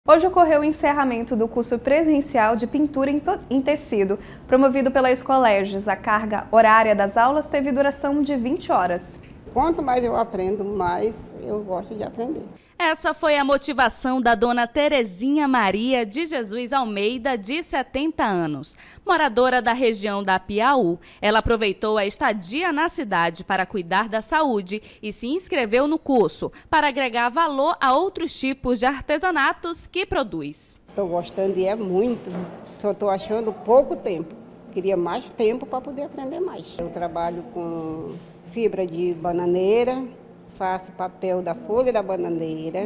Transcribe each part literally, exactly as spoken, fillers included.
Hoje ocorreu o encerramento do curso presencial de pintura em tecido, promovido pela Escoleges. A carga horária das aulas teve duração de vinte horas. Quanto mais eu aprendo, mais eu gosto de aprender. Essa foi a motivação da dona Terezinha Maria de Jesus Almeida, de setenta anos. Moradora da região da Piauí, ela aproveitou a estadia na cidade para cuidar da saúde e se inscreveu no curso para agregar valor a outros tipos de artesanatos que produz. Estou gostando e é muito, só estou achando pouco tempo. Queria mais tempo para poder aprender mais. Eu trabalho com fibra de bananeira, faço papel da folha da bananeira,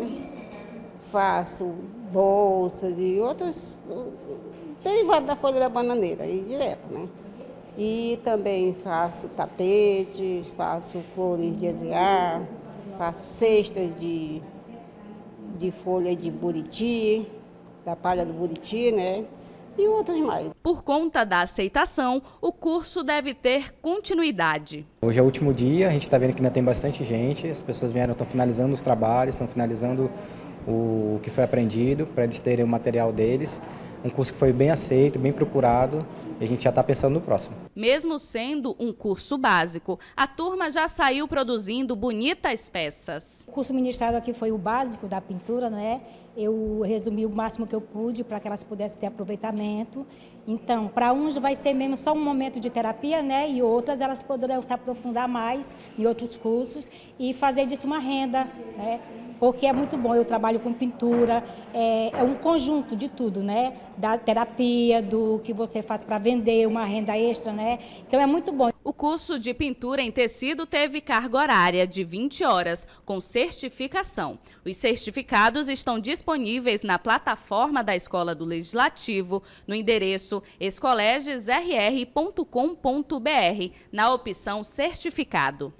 faço bolsas e outros derivados da folha da bananeira, e direto, né? E também faço tapete, faço flores de aviar, faço cestas de, de folha de buriti, da palha do buriti, né? E outros mais. Por conta da aceitação, o curso deve ter continuidade. Hoje é o último dia, a gente está vendo que ainda tem bastante gente, as pessoas vieram, estão finalizando os trabalhos, estão finalizando o que foi aprendido, para eles terem o material deles. Um curso que foi bem aceito, bem procurado, e a gente já está pensando no próximo. Mesmo sendo um curso básico, a turma já saiu produzindo bonitas peças. O curso ministrado aqui foi o básico da pintura, né? Eu resumi o máximo que eu pude para que elas pudessem ter aproveitamento. Então, para uns vai ser mesmo só um momento de terapia, né? E outras elas poderão se aprofundar mais em outros cursos e fazer disso uma renda, né? Porque é muito bom, eu trabalho com pintura, é, é um conjunto de tudo, né? Da terapia, do que você faz para vender, uma renda extra, né? Então é muito bom. O curso de pintura em tecido teve carga horária de vinte horas, com certificação. Os certificados estão disponíveis na plataforma da Escola do Legislativo, no endereço escoleges r r ponto com ponto b r, na opção certificado.